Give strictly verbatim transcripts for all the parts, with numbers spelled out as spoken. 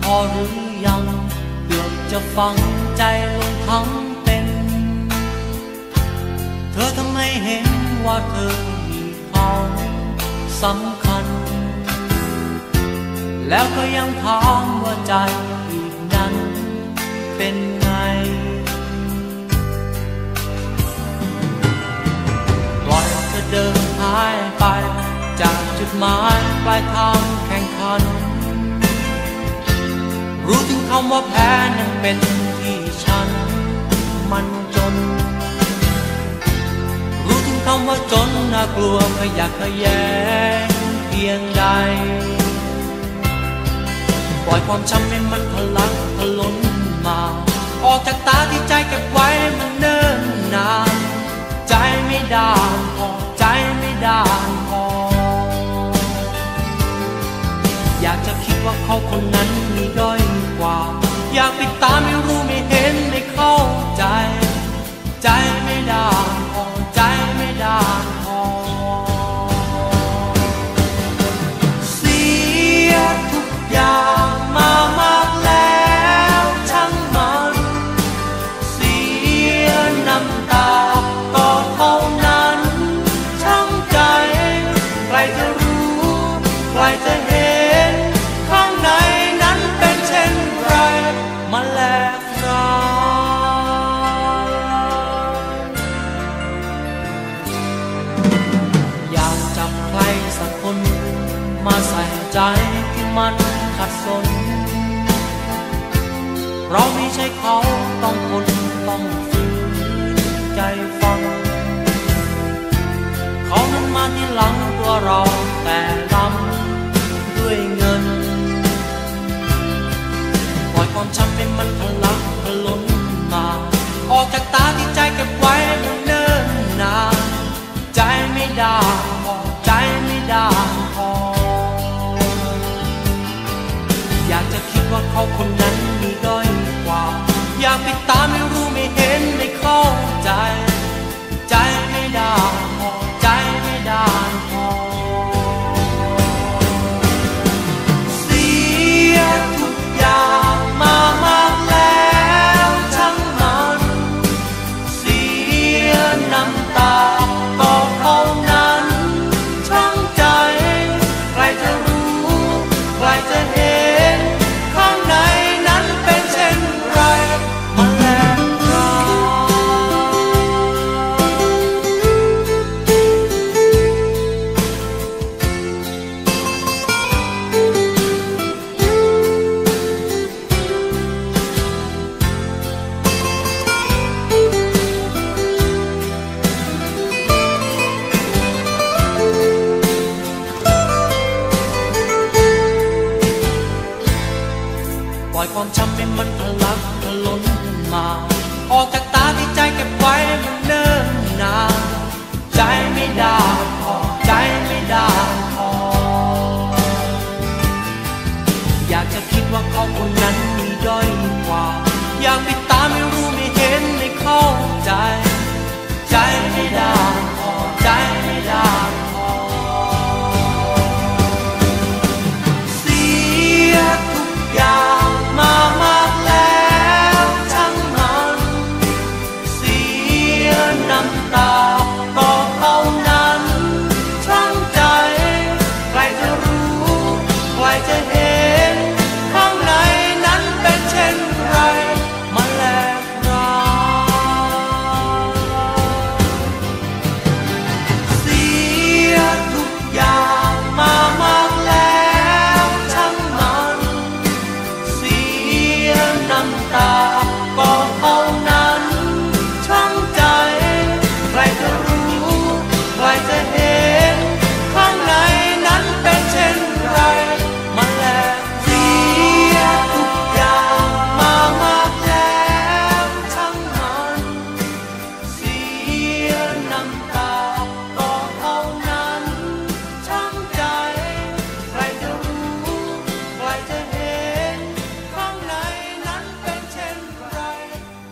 พอหรือยังเกือบจะฟังใจลงทั้งเป็นเธอทำไมเห็นว่าเธอมีเขาสำคัญแล้วก็ยังถามว่าใจอีกนั้นเป็นไงปล่อยเธอเดินหายไปจากจุดหมายปลายทางแข่งขันรู้ถึงคำว่าแพ้นั้นเป็นที่ฉันมันจนรู้ถึงคำว่าจนน่ากลัวขยักขยแยงเพียงใดปล่อยความช้ำให้มันทะลักทะล้นมาออกจากตาที่ใจเก็บไว้มันเนิ่นนานใจไม่ด่างพอใจไม่ด่างพออยากจะคิดว่าเขาคนนั้นมีด้อยกว่าอยากปิดตาไม่รู้ไม่เห็นไม่เข้าใจใจไม่ด่างพอใจไม่ด่างพอเสียทุกอย่างมามากแล้วช่างมันเสียน้ำตาก็เท่านั้นช่างใจใครจะรู้ใครจะเห็นข้างในนั้นเป็นเช่นไรมาแลกกันอยากจับใครสักคนมาใส่ใจที่มันขัดสนเราไม่ใช่เขาต้องคนต้องฝืนใจฟังเขานั้นมาที่หลังตัวเราแต่ลำด้วยเงินปล่อยความช้ำให้มันทะลักทะล้นมาออกจากตาที่ใจเก็บไว้มันเนิ่นนานใจไม่ด่างพอใจไม่ด่างพออยากจะคิดว่าเขาคนนั้นมีด้อยกว่าอยากปิดตาไม่รู้ไม่เห็นไม่เข้าใจใจไม่ด่างพอใจไม่ด่างพอเสียทุกอย่างมามากแล้วช่างมันเสียน้ำตาก็เท่านั้นช่างใจใครจะรู้ใครจะเห็นข้างในนั้นเป็นเช่นไรมาแลกกันปล่อยความช้ำให้มันทะลักทะล้นมาออกจากตาที่ใจเก็บไว้มันเนิ่นนานใจไม่ด่างพอใจไม่ด่างพออยากจะคิดว่าเขาคนนั้นมีด้อยกว่าอยากปิดตาไม่รู้ไม่เห็นไม่เข้าใจใจไม่ด่างพอใจไม่ด่างพอเสียทุกอย่างมามากแล้วช่างมันเสียน้ำตาก็เท่านั้นช่างใจใครจะรู้ใครจะเห็นข้างในนั้นเป็นเช่นไรมาแลกกันเสียทุกอย่างมามากแล้วช่างมันเสียน้ำตาก็เท่านั้นช่างใจใครจะรู้ใครจะเห็นข้างในนั้นเป็นเช่นไรมาแลกเสียทุกอย่างมามากแล้วช่างมันเสียน้ำตาก็เท่านั้นช่างใจใครจะรู้ใครจะเห็นข้างในนั้นเป็นเช่นไร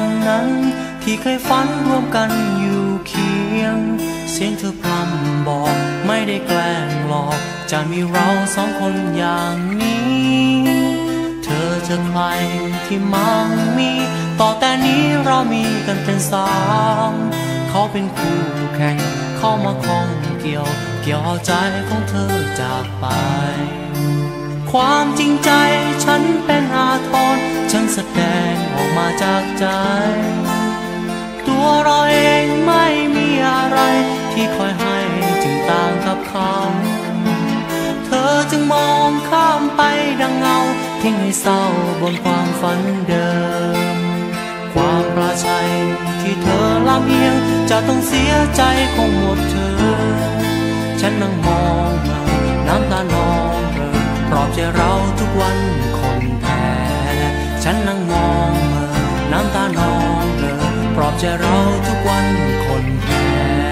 นั้นที่เคยฝันร่วมกันอยู่เคียงเสียงเธอพร่ำบอกไม่ได้แกล้งหลอกจะมีเราสองคนอย่างนี้เธอจะใครที่มั่งมีต่อแต่นี้เรามีกันเป็นสามเขาเป็นคู่แข่งเข้ามาข้องเกี่ยวเกี่ยวเอาใจของเธอจากไปความจริงใจฉันเป็นอาทรฉันแสดงออกมาจากใจตัวเราเองไม่มีอะไรที่คอยให้จึงต่างกับเขาเธอจึงมองข้ามไปดังเงาทิ้งให้เศร้าบนความฝันเดิมความปลาชัยที่เธอลำเอียงจะต้องเสียใจคงหมดเธอฉันนั่งมองมาน้ำตานองเออปลอบใจเราทุกวันคนแพ้ฉันนั่งมองมาน้ำตานองเออปลอบใจเราทุกวันคนแพ้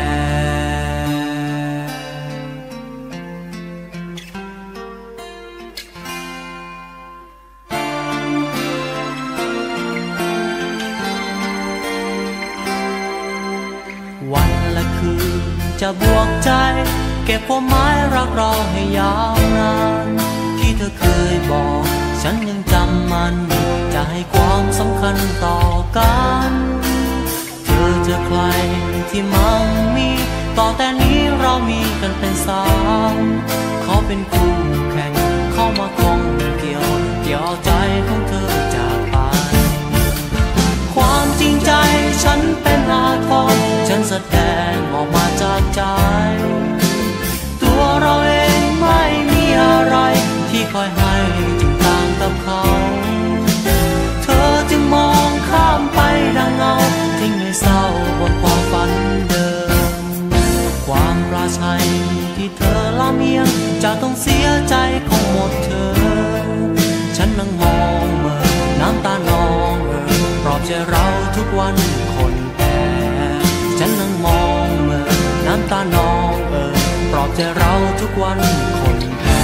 วันและคืนจะบวกใจเก็บความหมายรักเราให้ยาวนานที่เธอเคยบอกฉันยังจำมันจะให้ความสำคัญต่อกันเธอจะใครที่มั่งมีต่อแต่นี้เรามีกันเป็นสามเขาเป็นคู่แข่งเข้ามาข้องเกี่ยวเกี่ยวเอาใจของเธอจากไปความจริงใจฉันเป็นอาทรฉันแสดงออกมาจากใจตัวเราเองไม่มีอะไรที่คอยให้จึงต่างกับเขาเธอจึงมองข้ามไปดังเงาทิ้งให้เศร้าบนความฝันเดิมความปลาชัยที่เธอลำเอียงจะต้องเสียใจคงหมดเธอฉันนั่งมองเมื่อน้ำตานองเออปลอบใจเราทุกวันคนแพ้ฉันนั่งมองเมื่อน้ำตานองเออปลอบใจเราทุกวันคนแพ้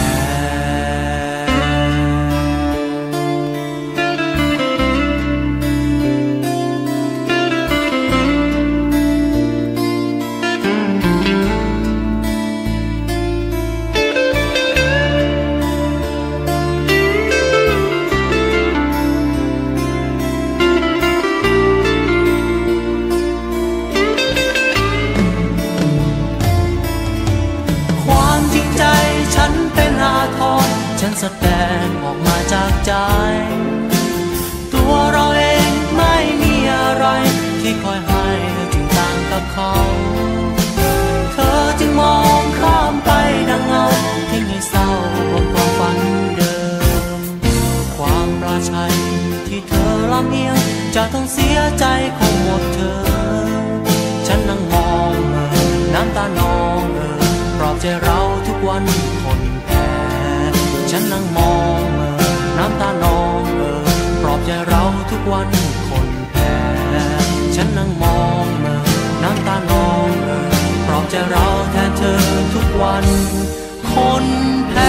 ฉันแสดงออกมาจากใจตัวเราเองไม่มีอะไรที่คอยให้จึงต่างกับเขาเธอจึงมองข้ามไปดังเงาทิ้งให้เศร้าบนความฝันเดิมความปลาชัยที่เธอลำเอียงจะต้องเสียใจคงหมดเธอฉันนั่งมองเมื่อน้ำตานองเออปลอบใจเราทุกวันคนฉันนั่งมองเมื่อน้ำตานองเออปลอบใจเราทุกวันคนแพ้ฉันนั่งมองเมื่อน้ำตานองเออปลอบใจเราแทนเธอทุกวันคนแพ้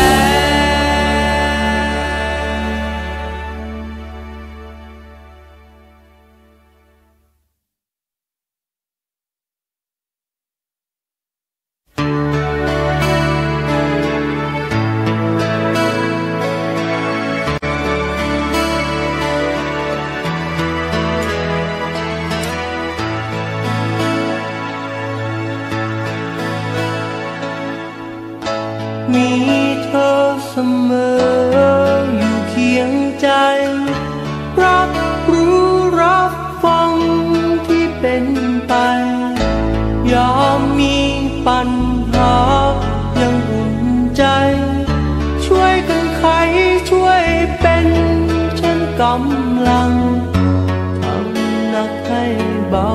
มีเธอเสมออยู่เคียงใจรับรู้รับฟังที่เป็นไปยอมมีปัญหายังอุ่นใจช่วยกันไขช่วยเป็นฉันกำลังทำหนักให้เบา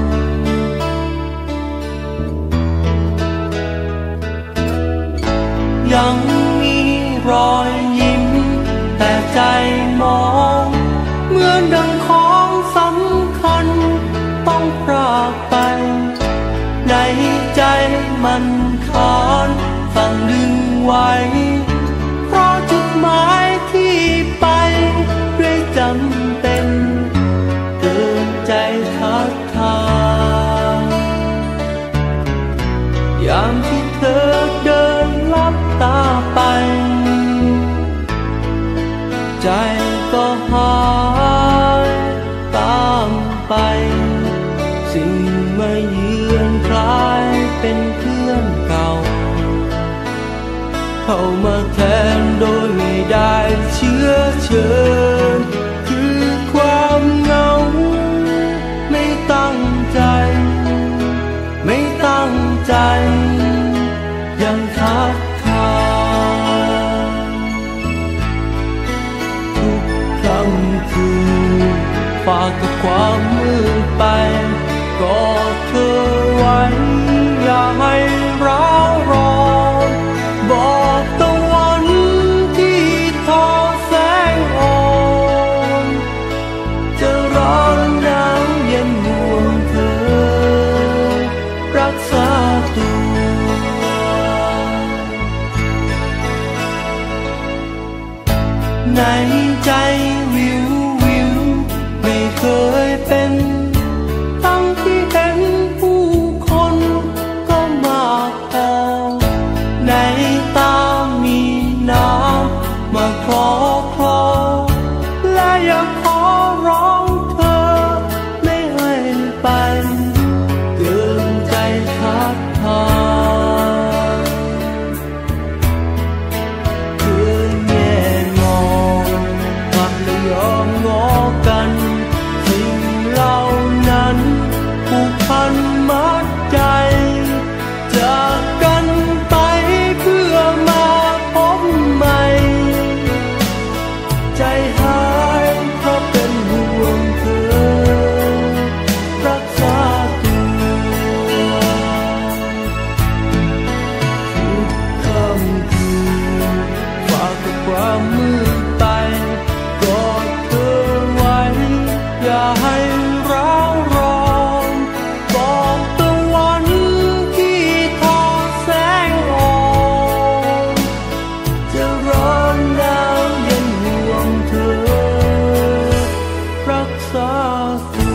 ยังมีรอยยิ้มแต่ใจมองเหมือนดังของสำคัญต้องพรากไปในใจมันขานสั่งดึงไว้เพราะจุดหมายที่ไปด้วยจำเป็นเกินใจทักทายยามที่เธอเดินลับตาไปใจก็หายตามไปสิ่งมาเยือนคล้ายเป็นเพื่อนเก่าเข้ามาแทนโดยไม่ได้เชื้อเชิญคือความเหงาไม่ตั้งใจไม่ตั้งใจยังทักทายทุกค่ำคืนฝากกับความมืดไปกอดเธอไว้อย่าให้ร้าวร้อนบอกตะวันที่ทอแสงอ่อนจะร้อนหนาวเย็นห่วงเธอรักษาตัวในใจวิววิวไม่เคยเป็นตั้งที่เห็นผู้คนก็มากพอในตามีน้ำมาคลอคลอและอยากขอร้องเธอไม่ให้ไปเกินใจทักทายเกินแง่งอนพักและยอมงอกันสิ่งเหล่านั้นผูกพันมัดใจจากกันไปเพื่อมาพบใหม่ใจหายเพราะเป็นห่วงเธอรักษาตัวทุกค่ำคืนฝากกับความมืดไปกอดเธอไว้อย่าให้ร้าวร้อนบอกตะวันที่ทอแสงอ่อนจะร้อนหนาวเย็นห่วงเธอรักษาตัว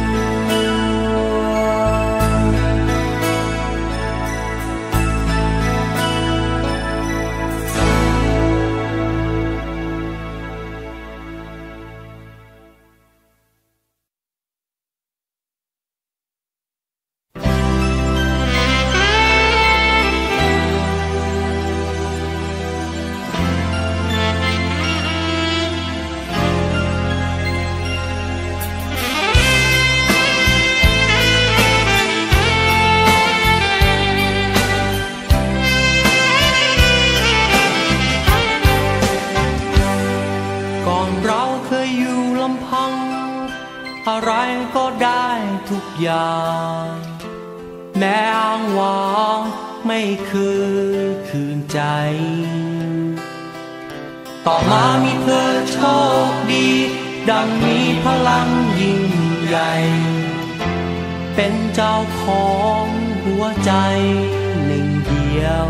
ก่อนเราเคยอยู่ลำพังอะไรก็ได้ทุกอย่างแม้อ้างว้างไม่เคยคืนใจต่อมามีเธอโชคดีดังมีพลังยิ่งใหญ่เป็นเจ้าของหัวใจหนึ่งเดียว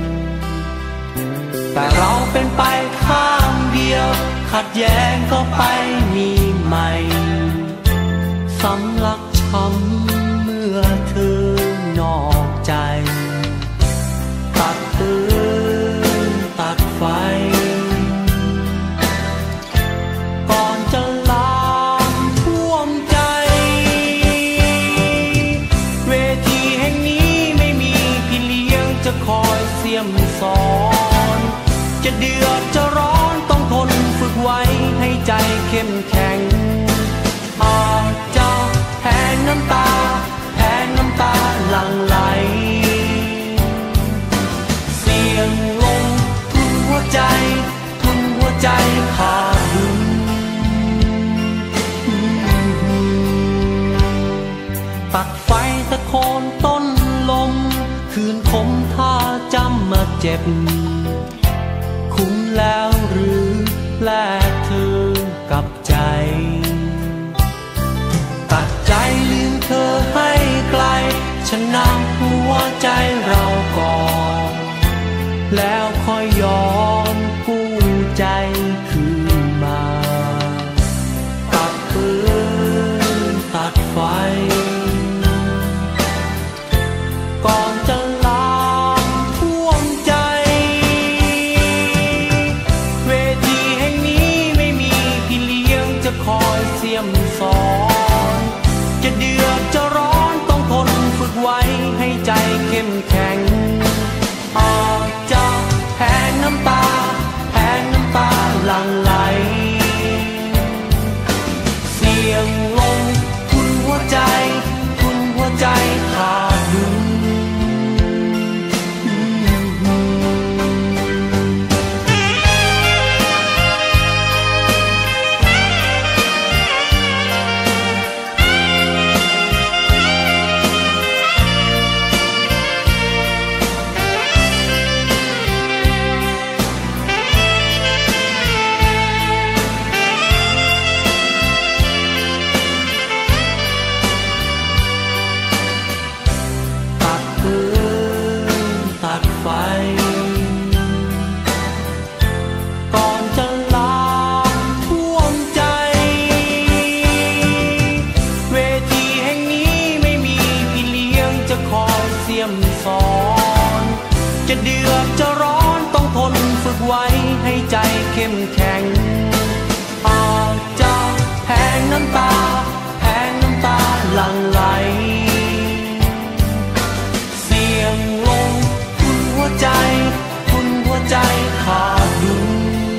แต่เราเป็นไปข้างเดียวขัดแย้งก็ไปมีใหม่สำลักช้ำเมื่อเธอนอกใจตัดปืนตัดไฟก่อนจะลามท่วมใจเวทีแห่งนี้ไม่มีพี่เลี้ยงจะคอยเสี่ยมสอนจะเดือดจะร้อนต้องทนฝึกไว้ให้ใจเข้มแข็งอาจจะแทนน้ำตาแทนน้ำตาหลั่งไหลเสียงลงทุนหัวใจทุนหัวใจขาดดุลตัดไฟตะโคนต้นลมคืนคมท่าจำมาเจ็บคุ้มแล้วหรือแลกเธอกับใจตัดใจลืมเธอให้ไกลชนะหัวใจเราก่อนแล้วค่อยยอมกู้ใจคืนมาตัดปืนตัดไฟอดจะร้อนต้องทนฝึกไว้ให้ใจเข้มแข็งอาจจะแพ้น้ำตาแพ้น้ำตาหลั่งไหลเสียงลงคุณหัวใจคุณหัวใจขาดดุลจะเดือดจะร้อนต้องทนฝึกไว้ให้ใจเข้มแข็งอาจจะแพ้น้ำตาแพ้น้ำตาหลั่งไหลเสียงลงคุณหัวใจคุณหัวใจขาดดุล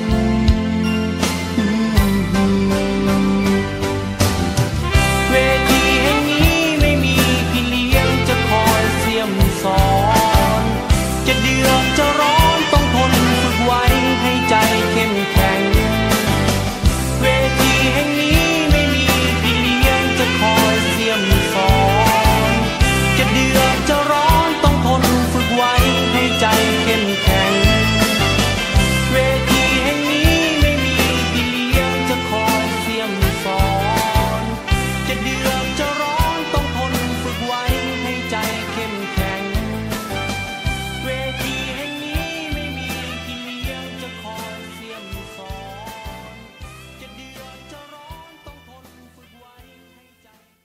เวทีแห่งนี้ไม่มีพี่เลี้ยงจะคอยเสียมสอนจะเดือดจะร้อนต้องทนฝึกไว้ให้ใจเข้มแข็งเวทีแห่งนี้ไม่มีพี่เลี้ยงจะคอยเสียมสอนจะเดือดจะร้อนต้องทนฝึกไว้ให้ใจเข้มแข็งเวทีแห่งนี้ไม่มีพี่เลี้ยงจะคอยเสียมสอนจะเดือดจะร้อนต้องทนฝึกไว้ให้ใจเข้มแข็งเวทีแห่งนี้ไม่มีพี่เลี้ยงจะคอยเสียมสอนจะเดือดจะร้อนต้องทนฝึกไว้ให้ใจ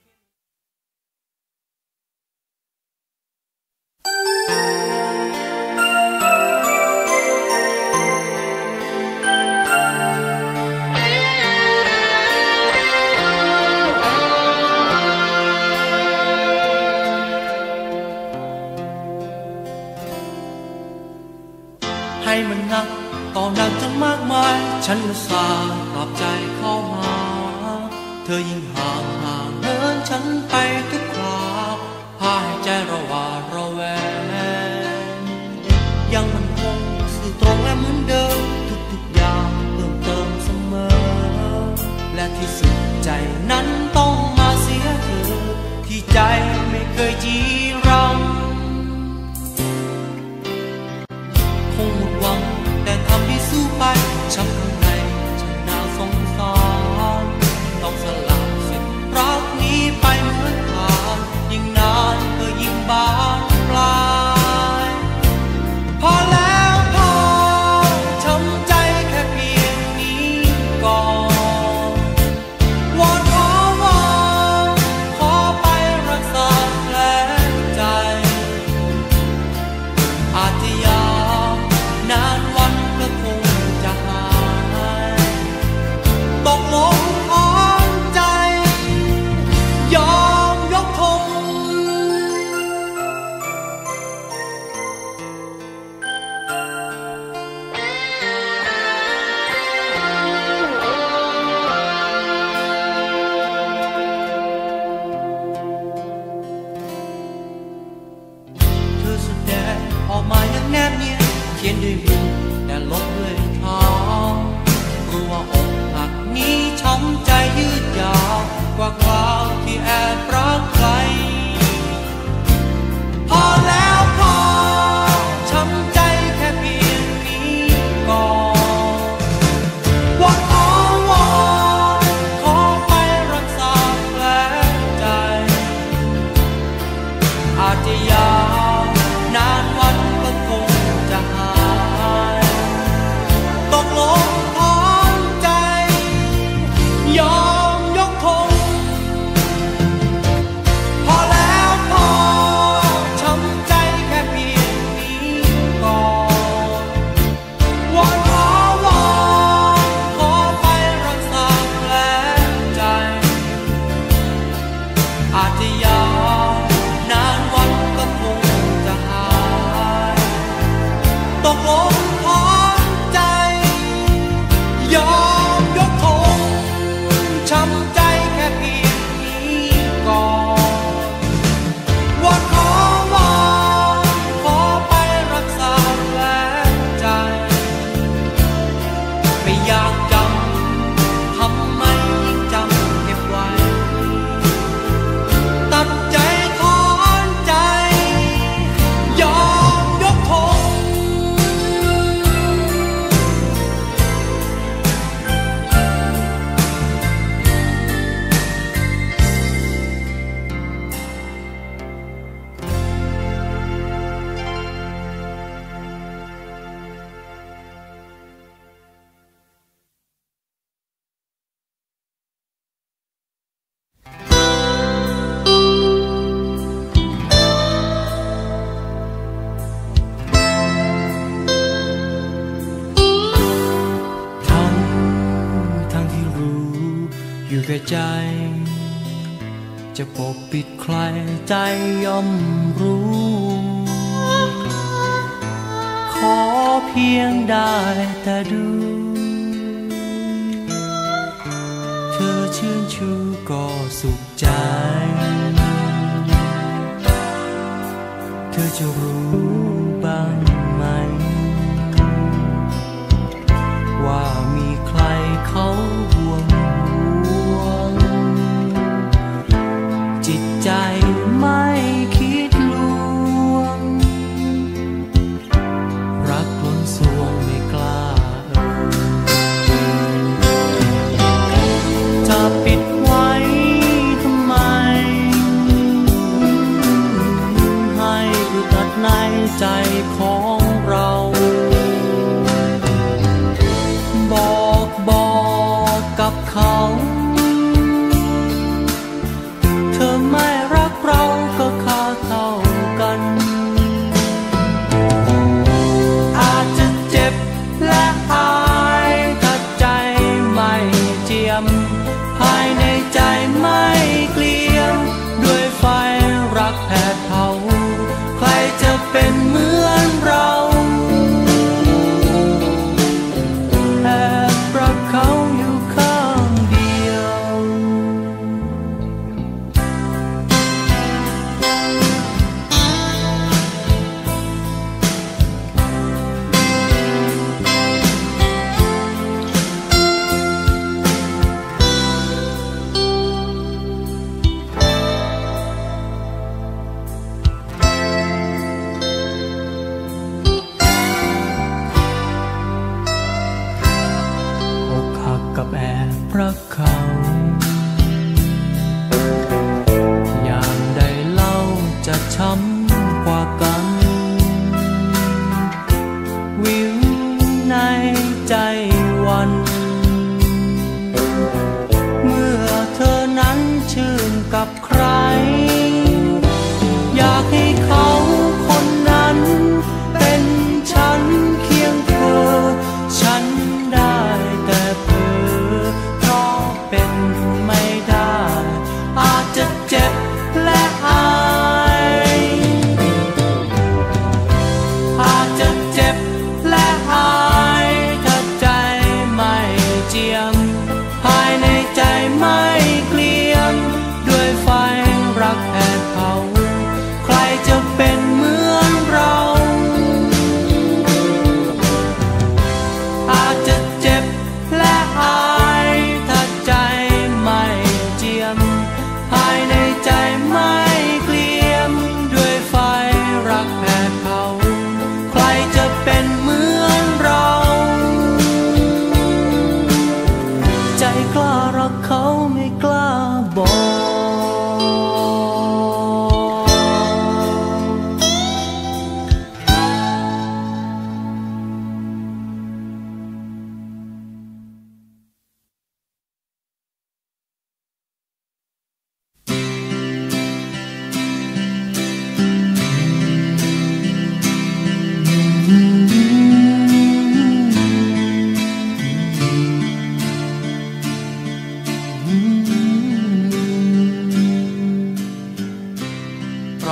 ให้มันหนักต่อหนักจนมากมายฉันอุตส่าห์ปลอบใจเข้ามาเธอยิ่งห่างห่างเหินฉันไปทุกคราวพาให้ใจระหวาดระแวงยังมันคงสื่อตรงและเหมือนเดิมทุกๆอย่างเติมเติมเสมอและที่สุดใจนั้นต้องมาเสียเธอที่ใจไม่เคยจีรังคงหมดหวังแต่ทำให้สู้ไปช้ำข้างในฉันน่าสงสารต้องสละสิทธิ์รักนี้ไปเหมือนผ่านยิ่งนานเธอยิ่งบายาวนานวันก็คงจะหายตกลงพร้อมใจยอมยกธงช้ำใจแค่เพียงนี้ก่อนว่าขอวอนขอไปรักษาแผลใจไม่อยากจำทำไมยิ่งจำเก็บไว้ตัดใจถอนใจยอมยกธงทั้งทั้งที่รู้อยู่แก่ใจจะปกปิดใครใจย่อมรู้ขอเพียงได้แต่ดูเธอชื่นชูก็สุขใจเธอจะรู้บ้างไหมว่ามีใครเขาห่วงห่วงจิตใจไม่คิดลวงรักล้นสวงไม่กล้าเอ่ยจะปิดไว้ทำไมให้อึดอัดในใจของเรา บอกบอกกับเขาเธอไม่รักเราก็ค่าเท่ากันอาจจะเจ็บและอายถ้าใจไม่เจียมภายในใจไม่เกลียมด้วยไฟรักแผดเผาใครจะเป็นเหมือนเราแอบรักเขาอยู่ข้างเดียวอกหักกับแอบรักเขาอย่างใดเล่าจะช้ำกว่ากันวิวในใจวัน เมื่อเธอนั้นชื่นกับใครอยากให้เขาคนนั้นเป็นฉันเคียงเธอฉันได้แต่เพ้อเพราะเป็นไม่ได้อาจจะเจ็บและอายอาจจะเจ็บและอายถ้าใจไม่เจียมภายในใจไม่เกลียมด้วยไฟรักแผดเผาใครจะเป็นเหมือนเราอาจจะเจ็บและอายถ้าใจไม่เจียมภายในใจไม่เกลียมด้วยไฟรักแผดเผาใครจะเป็นเหมือนเราใจกล้ารักเขาไม่กล้าบอก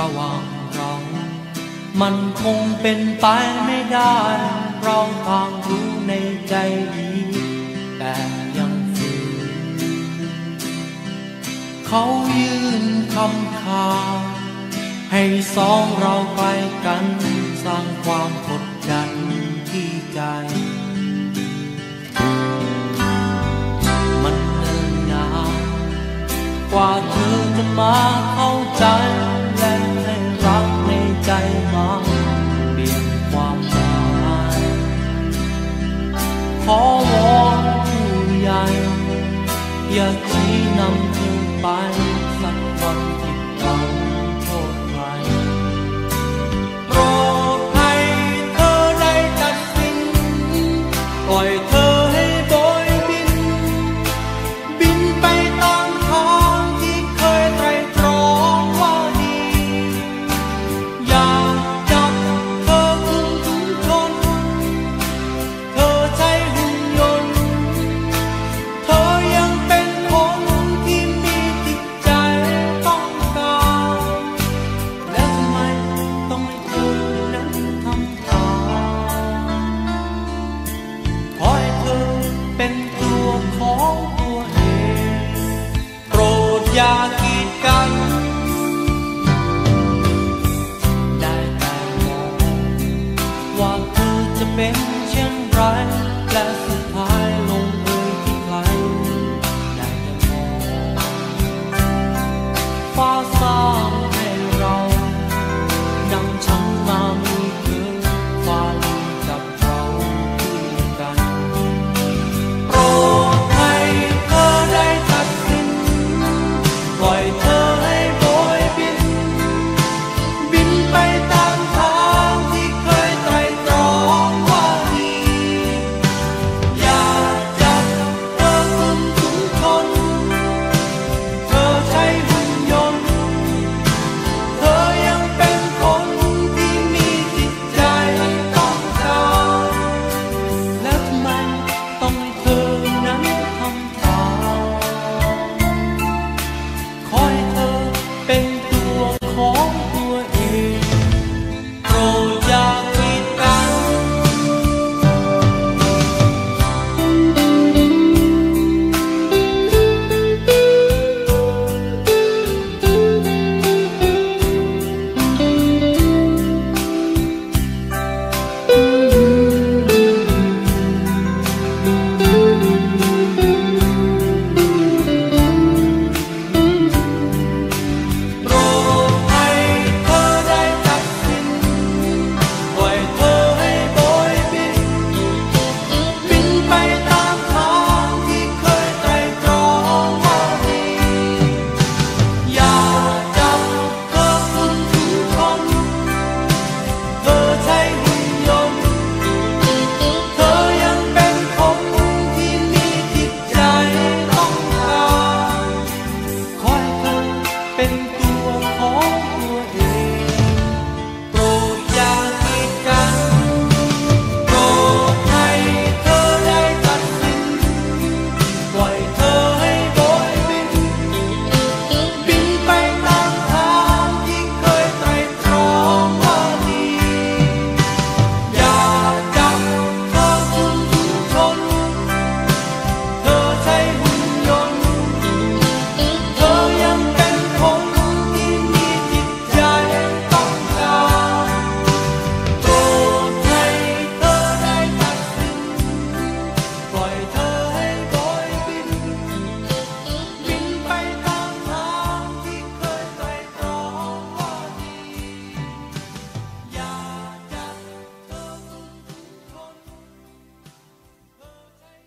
ระหว่างเรามันคงเป็นไปไม่ได้เราต่างรู้ในใจดีแต่ยังฝืนเขายื่นคำขาดให้สองเราไปกันสร้างความกดดันที่ใจมันเนิ่นนานกว่าเธอจะมาเข้าใจและให้รักในใจมาเปลี่ยนความหมายขอวอนผู้ใหญ่อย่าชี้นำเธอไปสักวันที่เราโทษใครโปรดให้เธอได้ตัดสินปล่อยเธอให้โบยบินบินไปตามทางที่เคยไตร่ตรองว่าดีอย่าจับเธอขึ้นถุงชนเธอใช้หุ่นยนต์เธอยังเป็นคนที่มีจิตใจต้องการแล้วทำไมต้องให้เธอนั้นทำตามขอให้เธอเป็นตัวของตัวเองโปรดอย่ากีดกันได้แต่มองว่าเธอจะเป็นเช่นไรและสุดท้ายลงเอยที่ใครได้แต่มองฟ้าสร้างให้เราดังฉันมามีเธอฟ้าลิงกับเราคู่กันโปรดให้เธอได้ตัดสินปล่อยเธอให้โบยบินบินไปตามทางที่เคยไตร่ตรองว่าดีอย่าจับเธอขึ้นถุงชนเธอใช้หุ่นยนต์เธอยังเป็นคนที่มีจิตใจต้องการแล้วทำไมต้องให้เธอนั้นทำตามขอให้เธอเป็นตัวของตัวเองโปรดอย่ากีดกัน โปรดให้เธอได้ตัดสินปล่อยเธอให้โบยบินบินไปตามทางที่เคยไตร่ตรองว่าดีอย่าจับเธอขึ้นถุงชนเธอใช้หุ่นยนต์เธอยังเป็นคนที่มีจิตใจต้องการขอให้เธอเป็นตัวของตัวเองโปรดอย่ากีดกันโปรดให้เธอได้ตัดสินปล่อยเธอให้โบยบินบินไปตามทางที่เคยไตร่ตรองว่าดีอย่าจับเธอขึ้นถุงชนเธอใช้หุ่นยนต์เธอยังเป็นคนที่มีจิตใจต้องการโปรดให้เธอได้ตัดสินปล่อยเธอให้โบยบินบินไปตามทางที่เคยไตร่ตรองว่าดีอย่าจับเธอขึ้นถุงชนเธอใช้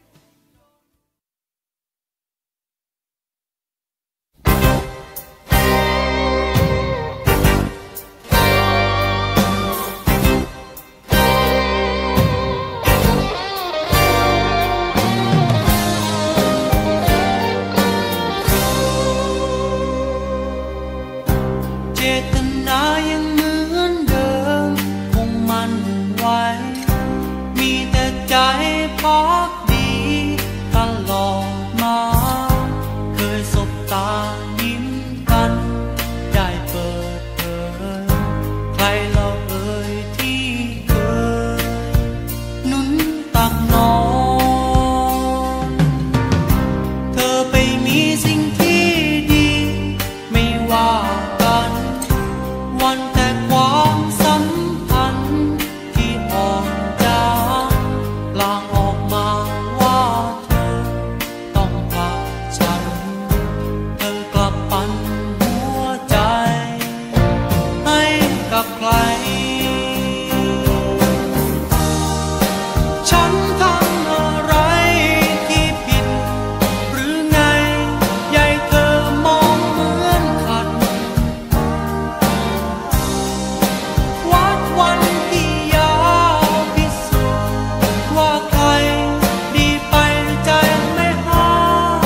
เจตนายังเหมือนเดิมคงมั่นไว้ มีแต่ใจพักดีตลอดมา เคยสบตายิ้มกันได้เปิดเผยใครฉันทำอะไรที่ผิดหรือไงใหญ่เธอมองเหมือนขัดวัดวันที่ยาวพิสูจน์ว่าใครดีไปใจไม่ห้าม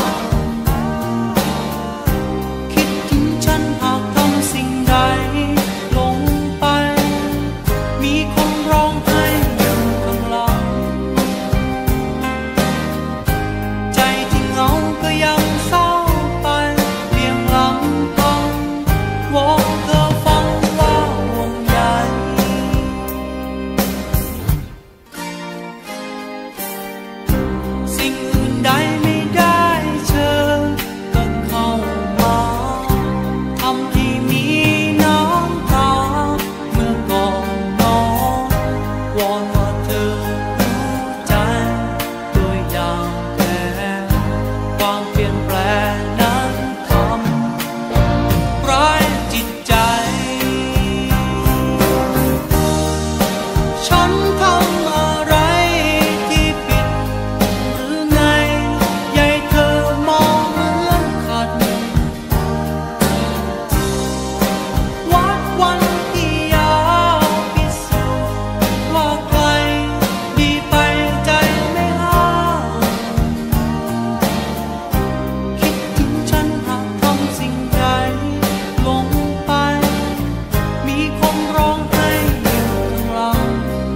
คิดถึงฉันหากทำสิ่งใดลงไปมีคนร้องไห้อยู่ข้างหลังใจที่เหงาก็ยังเศร้าไปเพียงลำพังวอนเธอฟังว่าห่วงใยสิ่งอื่นใดไม่ได้เชิญก็เข้ามาทำให้มีน้ำตาเมื่อก่อนนอนวอนว่าเธอรู้ใจด้วยอย่างแท้ความเปลี่ยนแปลงนั้นทำร้ายจิตใจฉันทำอะไรที่ผิดหรือไงใหญ่เธอมองเหมือนขัดวัดวันที่ยาวพิสูจน์ว่าใครดีไปใจไม่ห้ามคิดถึงฉันหากทำสิ่งใดลงไปมีคนร้องไห้อยู่ข้างหลัง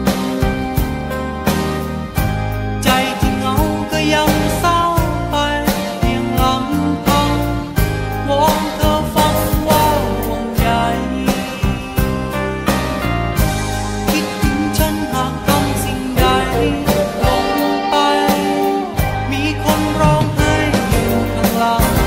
ใจที่เหงาก็ยังเศร้าไปเพียงลำพังวอนเธอฟังว่าห่วงใยคิดถึงฉันหากทำสิ่งใดลงไปมีคนร้องไห้อยู่ข้างหลัง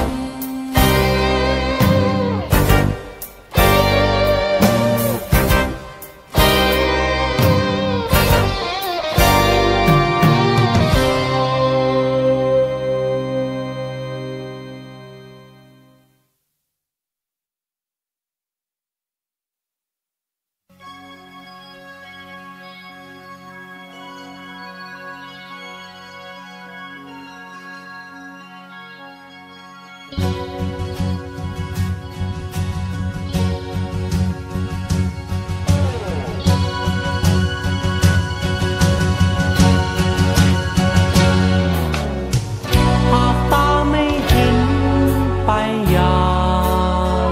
หากตาไม่เห็นไปอย่าง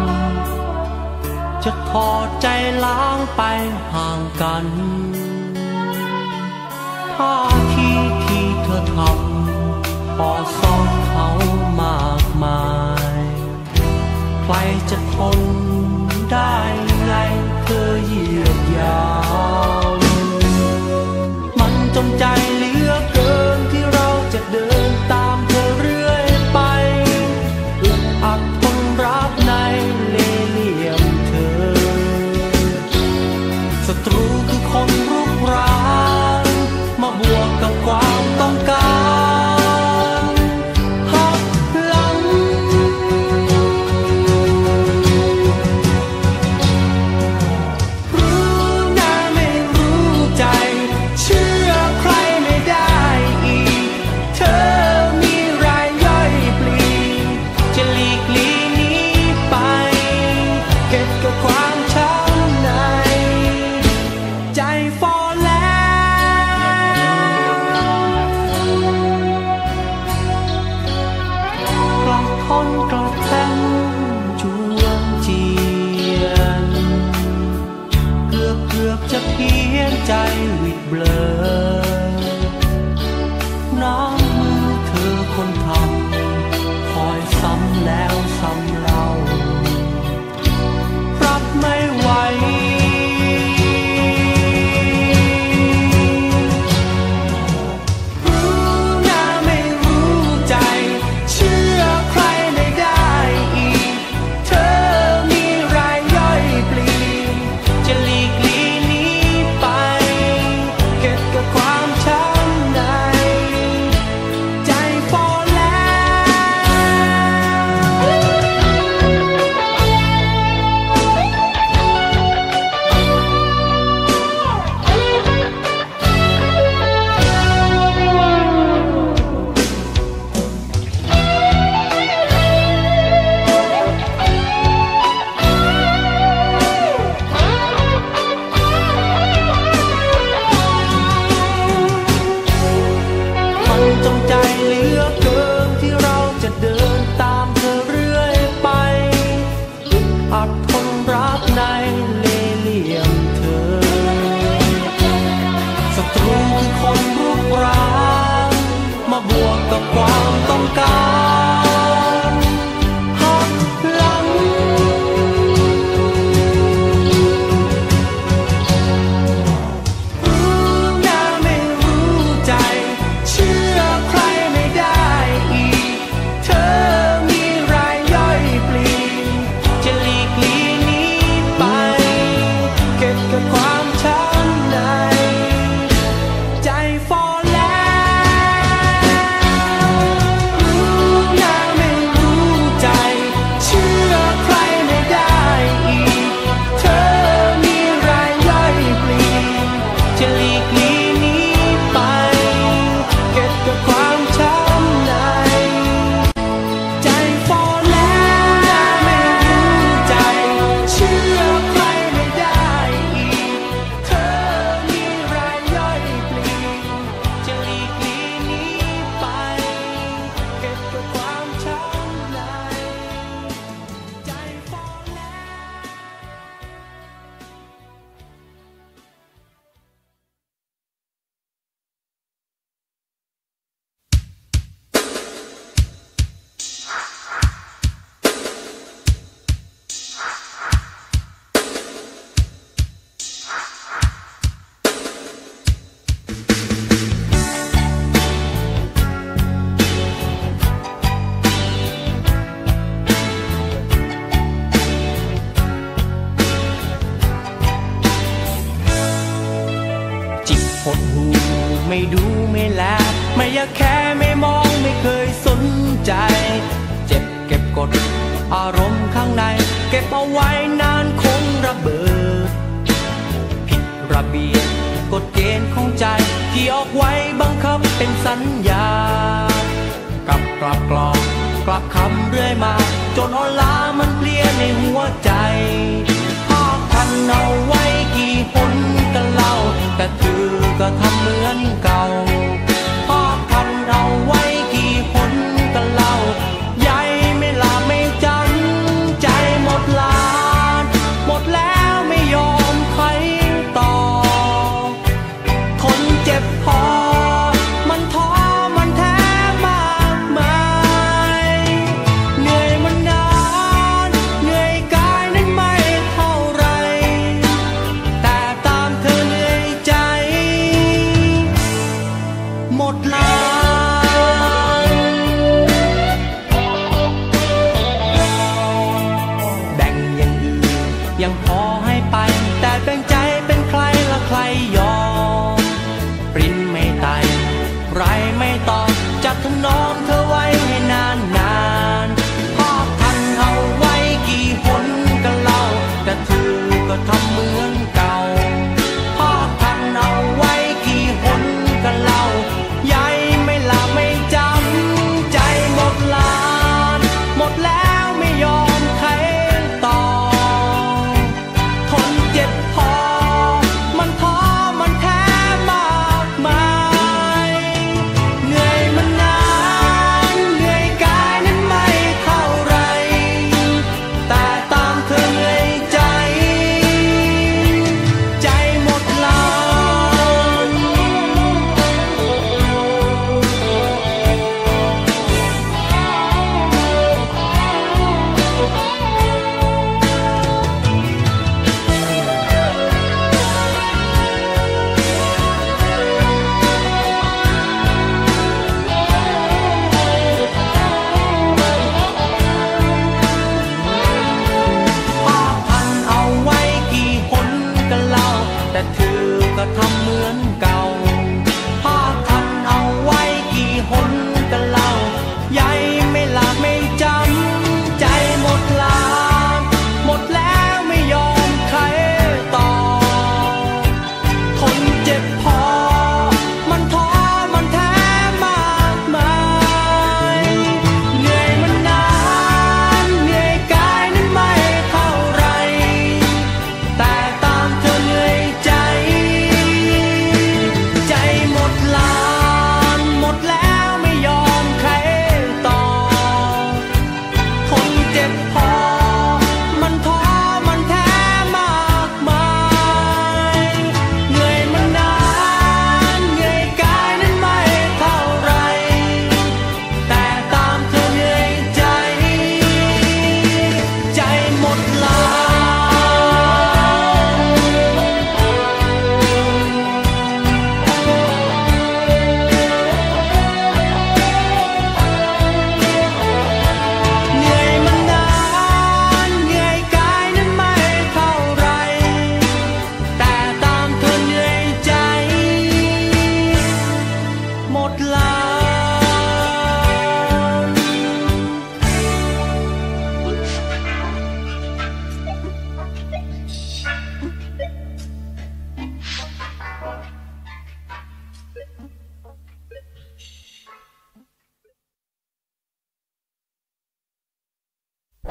จะทอดใจล้างไปห่างกันท่าทีที่เธอทำปอดซ่อนเขามากมายใครจะทนได้ไงเธอเหยียดยาวมันจงใจเหลือเกินที่เราจะเดินตามเธอเรื่อยไปอึดอัดทนรับในเล่ห์เหลี่ยมเธอศัตรูคือคนรุกรานมาบวกกับความต้องการหักหลังรู้หน้าไม่รู้ใจเชื่อใครไม่ได้อีกเธอมีรายย่อยปลีจะหลีกลีหนีไปเก็บกับความช้ำในใจฟอแล้วกลับทนกลับแทงจวนเจียนเกือบเกือบจะเพี้ยนใจวิดเบลอน้ำมือเธอคนทำคอยซ้ำแล้วซ้ำเล่ารับไม่ไหวรู้หน้าไม่รู้ใจเชื่อใครไม่ได้อีกเธอมีรายย่อยปลีจะหลีกลีหนีไปเก็บบในเล่ห์เหลี่ยมเธอศัตรูคือคนรุกรานมาบวกกับความต้องการหักหลังรู้หน้าไม่รู้ใจเชื่อใครไม่ได้อีกเธอมีรายย่อยปลีจะหลีกหลีหนีไปเก็บกับความช้ำในใจฟอไม่ดูไม่แลไม่อยากแค่ไม่มองไม่เคยสนใจเจ็บเก็บกดอารมณ์ข้างในเก็บเอาไว้นานคงระเบิดผิดระเบียบกฎเกณฑ์ของใจที่ออกไว้บังคับเป็นสัญญากลับกลับกลอกกลับคำเรื่อยมาจนอ่อนล้ามันเพลียในหัวใจภาคพันเอาไว้กี่หนกันเล่าแต่เธอก็ทำเหมือนเก่าภาคพันเอาไว้กี่หนกันเล่าใยไม่ลาไม่จำใจหมดลานหมดแล้วไม่ยอมใครต่อทนเจ็บพอมันท้อมันแท้มากมายเหนื่อยมันนานเหนื่อยกายนั้นไม่เท่าไรแต่ตามเธอเหนื่อยใจหมดลานแบ่งอย่างอื่นยังพอให้ไปแต่แบ่งใจเป็นใครละใครยอมปริ้นไม่ตายไรไม่ตอบจับถนอมเธอไว้ให้นานนานภาพทันเอาไว้กี่หนกันเล่าแต่เธอก็ทำเหมือนเก่าภาพทันเอาไว้กี่หนกันเล่าใยไม่ลาไม่จำใจหมดลานหมดแล้วไม่ยอมใครต่อทนเจ็บพอมันท้อมันแ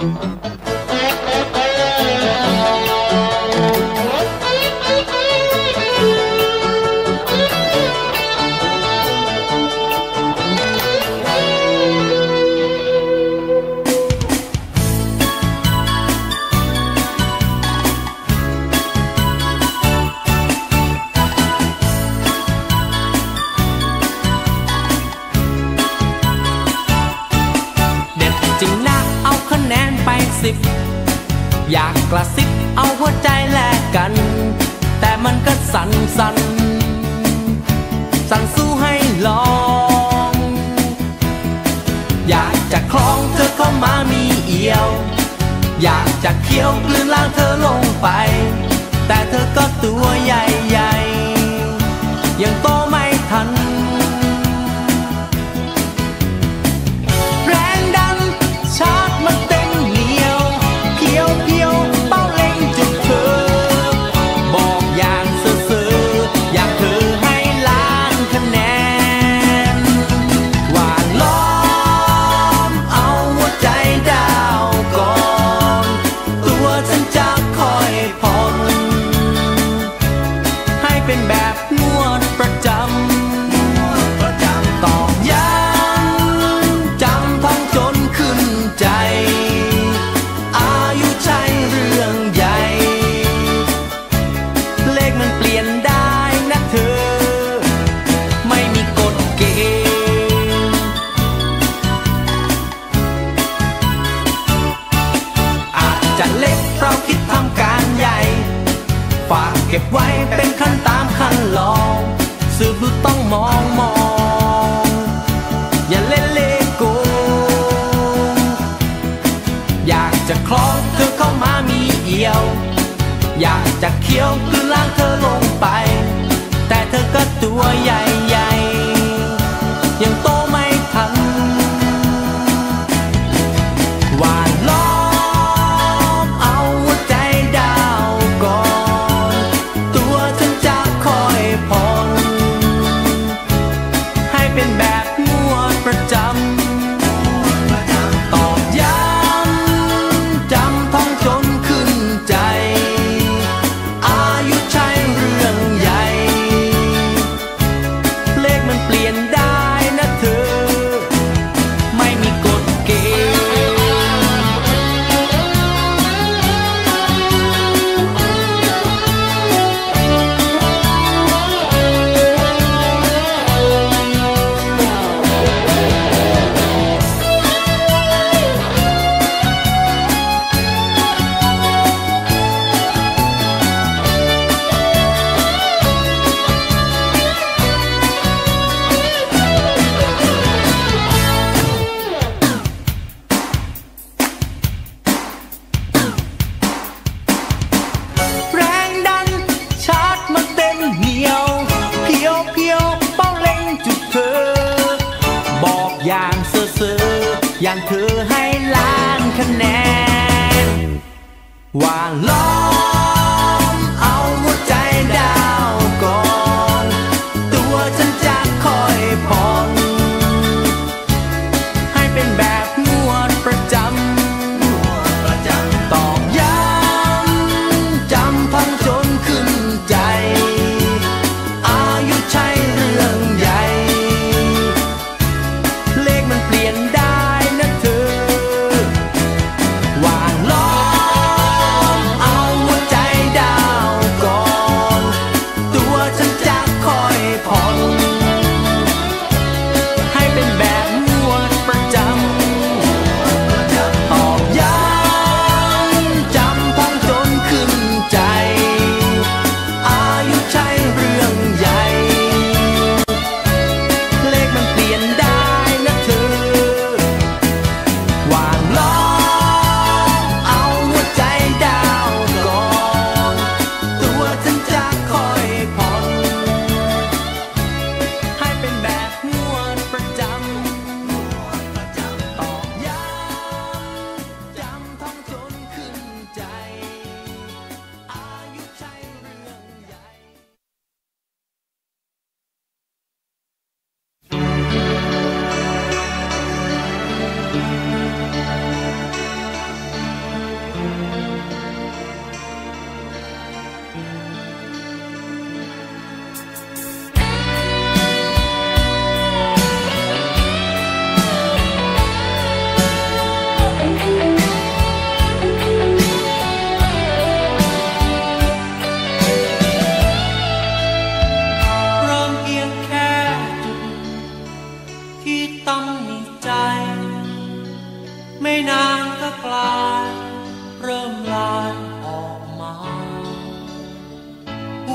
อยากกระซิบเอาหัวใจแลกกันแต่มันก็สั่นสั่นสั่นสู้ให้ลองอยากจะคล้องเธอเข้ามามีเอี่ยวอยากจะเคี้ยวกลืนล้างเธอลงไปแต่เธอก็ตัวใหญ่ๆยังโตไม่ทันแรงดันชาร์จมันเต็มเหนียวเพียวเพียวเป้าเล็งจุดเธอบอกอย่างซื่อๆอยากเธอให้ล้านคะแนนหวานล้อมเอาหัวใจดาวก่อนตัวฉันจะคอยผ่อนให้เป็นแบบนวดประจำตอกย้ำจำท่องจนขึ้นใจอายุใช่เรื่องใหญ่เลขมันเปลี่ยนได้นะเธอไม่มีกฎเกณฑ์อาจจะเล็กเราคิดทำการใหญ่ฝากเก็บไว้เป็นขั้นตามขั้นลองสืบดูต้องมองมองอย่าเล่นเลโกอยากจะคล้องเธอเข้ามามีเอี่ยวอยากจะเคี้ยวกลืนล้างเธอลงไปแต่เธอก็ตัวใหญ่ๆยังโตไม่ทันหวานล้อมเอาหัวใจดาวก่อนตัวฉันจะคอยผ่อนให้เป็นแบบนวดประจำตอกย้ำจำท่องจนขึ้นใจอายุใช่เรื่องใหญ่เลขมันเปลี่ยนได้นะเธอไม่มีกฎเกณฑ์แรงดันชาร์จมันเต็มเหนียวเพียวเพียวเป้าเล็งจุดเธอบอกอย่างเซ่อๆอย่างเธอให้ล้านคะแนนว่าล้อมเอาหัวใจดาวก่อนตัวฉันจะคอยผ่อนให้เป็นแบบนวดประจำตอกย้ำจำท่องจนขึ้นใจอายุใช่เรื่องใหญ่เลขมันเปลี่ยนได้นะเธอหวานล้อมเอาหัวใจ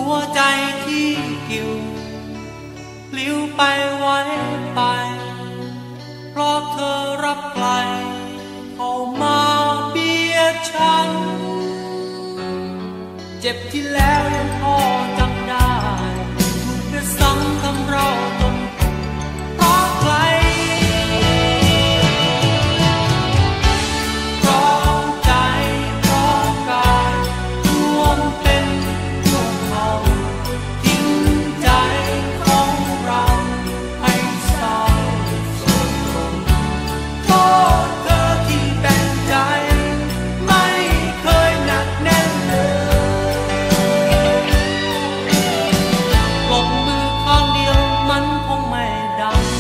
วใจที่กิ่วปลิวไปไว้ไปเพราะเธอรับไกลเข้ามาเบียดฉันเจ็บที่แล้วยังพอจำได้ถูกกระสังทำเราจนเพราะใครพร้อมใจพร้อมกายรวมเป็นพวกเขาทิ้งใจของเราให้เศร้าโศกตรมโทษเธอที่แบ่งใจไม่เคยหนักแน่นเลยปรบมือข้างเดียวมันคงไม่ดัง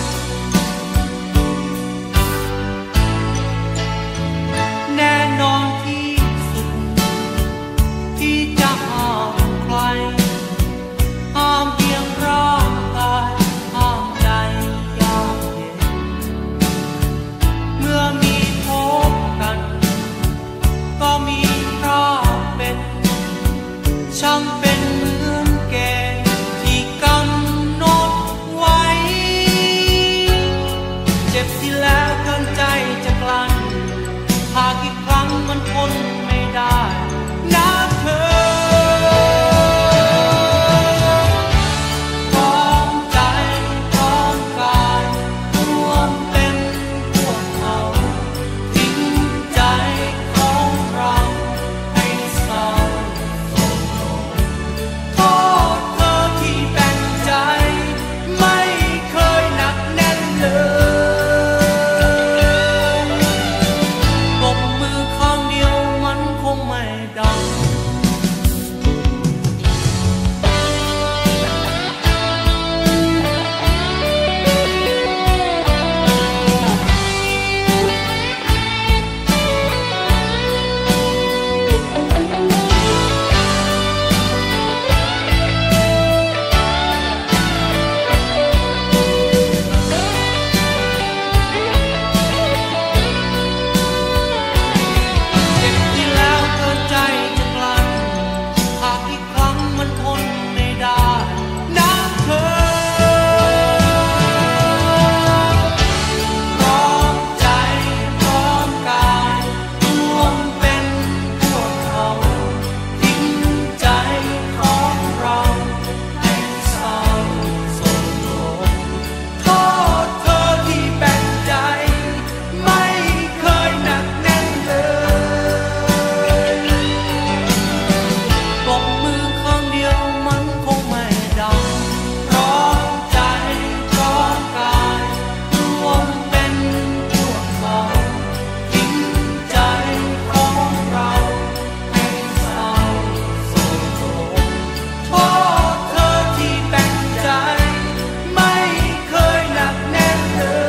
แน่นอนที่สุดที่จะห้ามใครห้ามเพียงร่างกายห้ามใจยามเย็นเมื่อมีพบกันก็มีพรากเป็นช่างเป็นเหมือนเกณฑ์ที่กำหนดไว้เจ็บที่แล้วเกินใจจะกลั้นหากอีกครั้งมันทนไม่ได้นะเธอพร้อมใจพร้อมกายรวมเป็นพวกเขาทิ้งใจของเราให้เศร้าโศกโศกโทษเธอที่แบ่งใจไม่เคยหนักแน่นเลยปรบมือข้างเดียวมันคงไม่ดังเจ็บที่แล้วเกินใจจะกลั้นหากอีกครั้งมันทนไม่ได้นะเธอพร้อมใจพร้อมกายรวมเป็นพวกเขาทิ้งใจของเราให้เศร้าโศกโศกโทษเธอที่แบ่งใจไม่เคยหนักแน่นเลยปรบมือข้างเดียวมันคงไม่ดังพร้อมใจพร้อมกายรวมเป็นพวกเขาทิ้งใจของเราให้เศร้าโศกโศกโทษเธอที่แบ่งใจไม่เคยหนักแน่น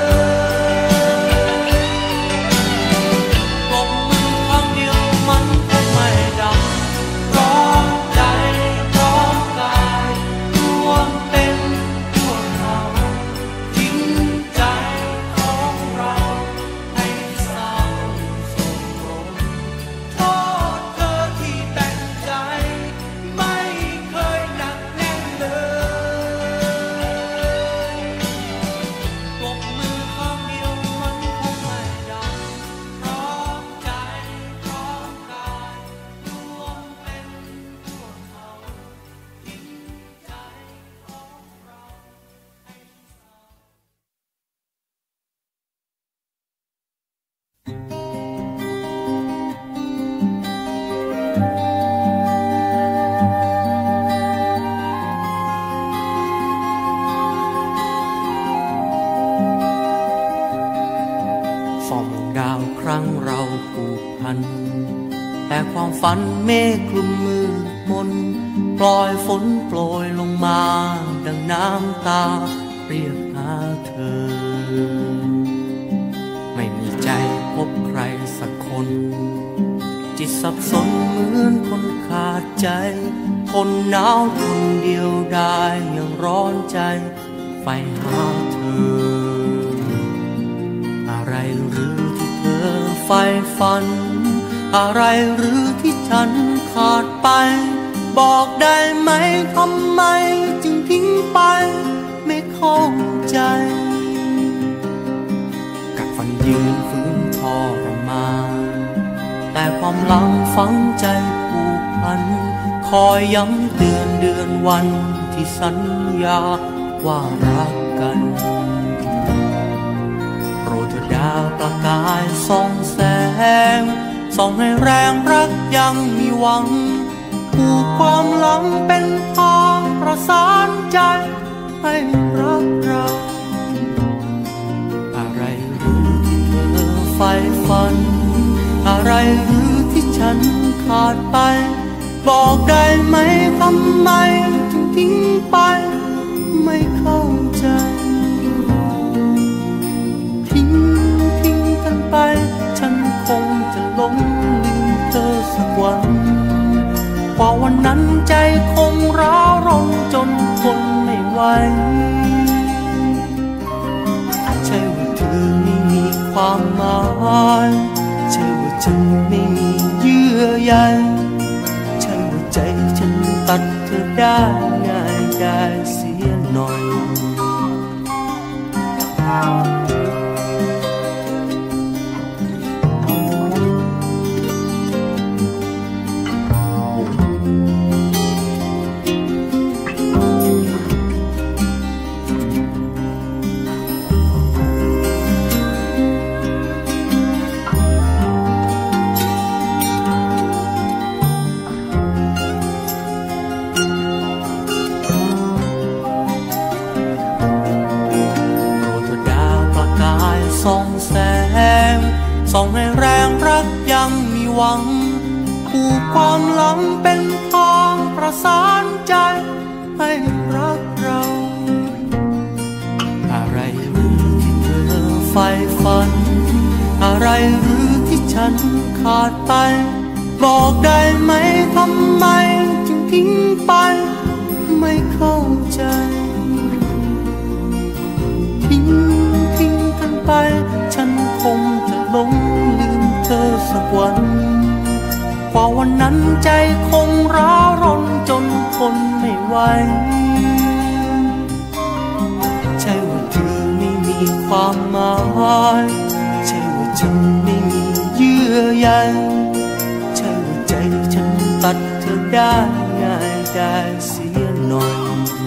เลยปรบมือข้างเดียวมันคงไม่ดังพร้อมใจพร้อมกายรวมเป็นพวกเขาทิ้งใจของเราให้เศร้าโศกโศกโทษเธอที่แบ่งใจไม่เคยหนักแน่นเลยปรบมือข้างเดียวมันคงไม่ดังพร้อมใจพร้อมกายรวมเป็นพวกเขาทิ้งใจของเราให้เศร้า ส่องดาวครั้งเราผูกพันแต่ความฝันเมฆคลุมมืดมนปล่อยฝนโปรยลงมาดังน้ำตาเรียกหาเธอไม่มีใจพบใครสักคนจิตสับสนเหมือนคนขาดใจคนหนาวคนเดียวดายยังร้อนใจไฟหาเธออะไรหรือที่เธอใฝ่ฝันอะไรหรือที่ฉันขาดไปบอกได้ไหมทำไมจึงทิ้งไปไม่เข้าใจกัดฟันยืนฝืนทรมานแต่ความหลังฝังใจผูกพันคอยย้ำเตือนเดือนวันที่สัญญาว่ารักกันโปรดเถิดดาวประกายส่องแสงส่องให้แรงรักยังมีหวังผูกความหลังเป็นทางประสานใจให้รักเราอะไรหรือที่เธอใฝ่ฝันอะไรหรือที่ฉันขาดไปบอกได้ไหมทำไมถึงทิ้งไปไม่เข้าใจทิ้งทิ้งกันไปฉันคงจะหลงลืมเธอสักวันกว่าวันนั้นใจคงร้าวรนจนทนไม่ไหวใช่ว่าเธอไม่มีความหมายใช่ว่าฉันไม่มีเยื่อใยใช่ว่าใจฉันตัดเธอได้ง่ายได้เสียหน่อยส่องแสงส่องให้แรงรักยังมีหวังผูกความหลังเป็นทางประสานใจให้รักเราอะไรหรือที่เธอใฝ่ฝันอะไรหรือที่ฉันขาดไปบอกได้ไหมทำไมจึงทิ้งไปไม่เข้าใจทิ้งทิ้งกันไปฉันคงจะหลงลืมเธอสักวันกว่าวันนั้นใจคงร้าวรนจนทนไม่ไหวใช่ว่าเธอไม่มีความหมายใช่ว่าฉันไม่มีเยื่อใยใช่ว่าใจฉันตัดเธอได้ง่ายได้เสียหน่อย